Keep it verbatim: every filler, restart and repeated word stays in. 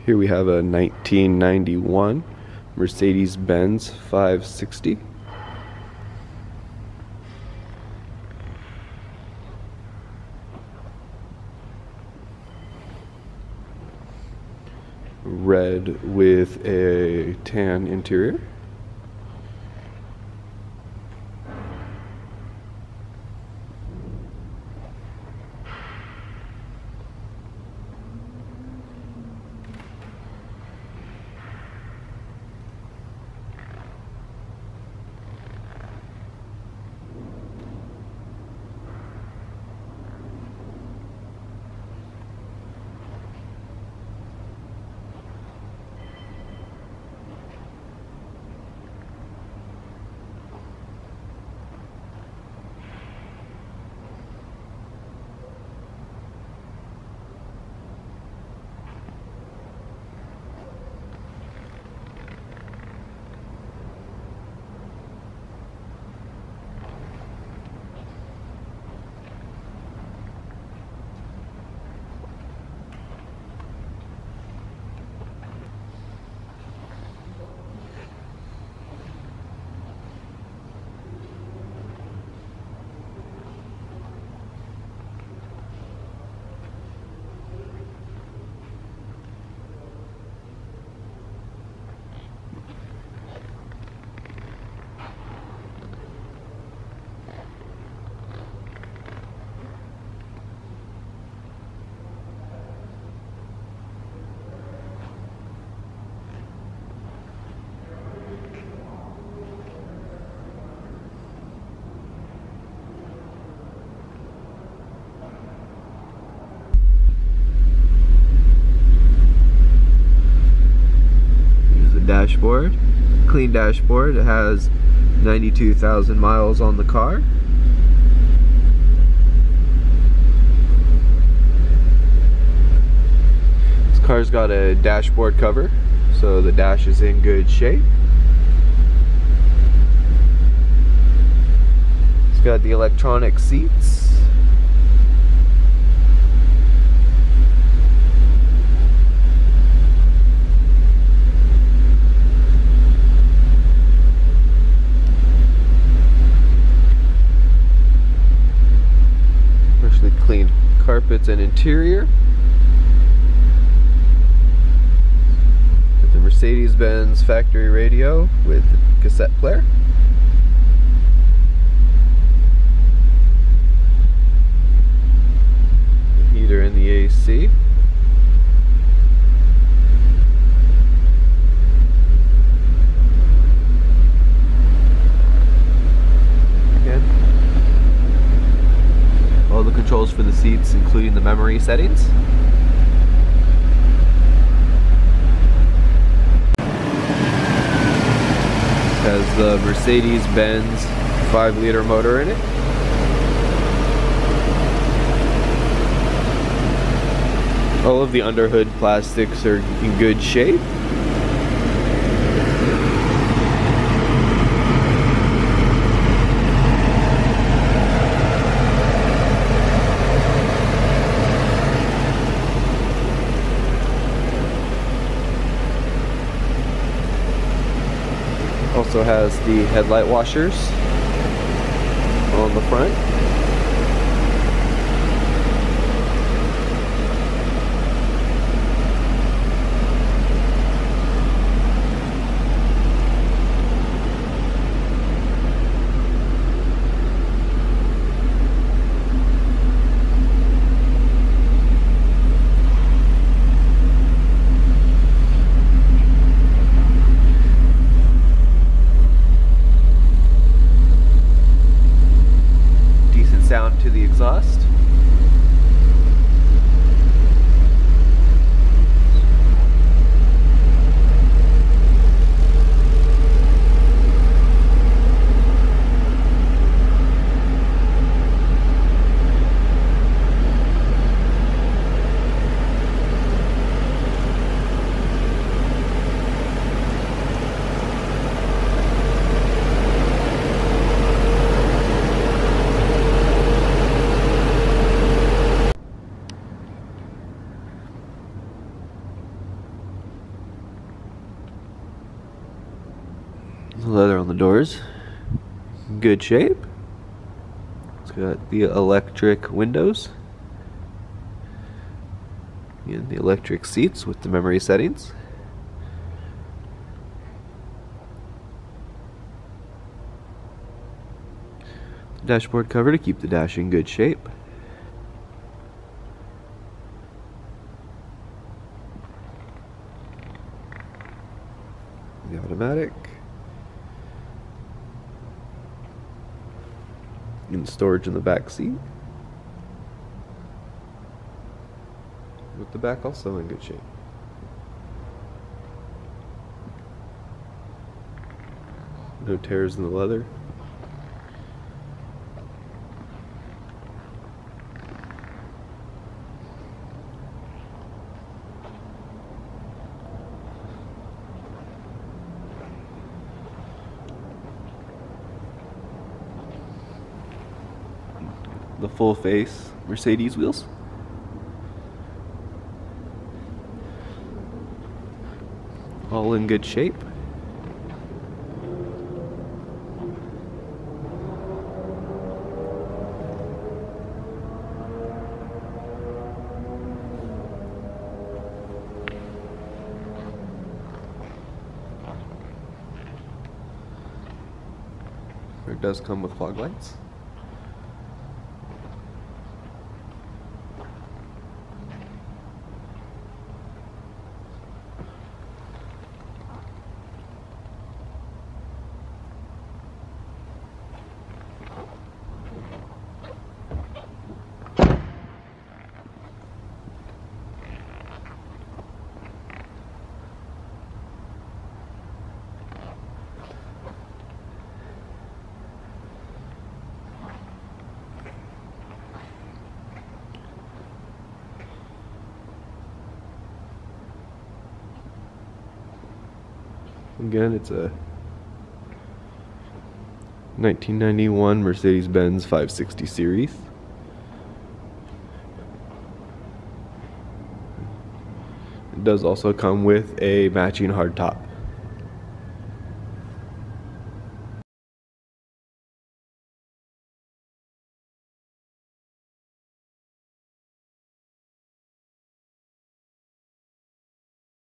Here we have a nineteen ninety-one Mercedes Benz five sixty. Red with a tan interior. Dashboard, clean dashboard. It has ninety-two thousand miles on the car. This car's got a dashboard cover, so the dash is in good shape. It's got the electronic seats. Clean carpets and interior. Got the Mercedes-Benz factory radio with cassette player. The heater and the A C. All the controls for the seats, including the memory settings. It has the Mercedes-Benz five liter motor in it. All of the underhood plastics are in good shape. Also has the headlight washers on the front. Sound to the exhaust. in good shape. It's got the electric windows and the electric seats with the memory settings. Dashboard cover to keep the dash in good shape. The automatic. And storage in the back seat. With the back also in good shape. No tears in the leather. The full face Mercedes wheels. All in good shape. It does come with fog lights. Again, it's a nineteen ninety-one Mercedes-Benz five sixty series. It does also come with a matching hardtop.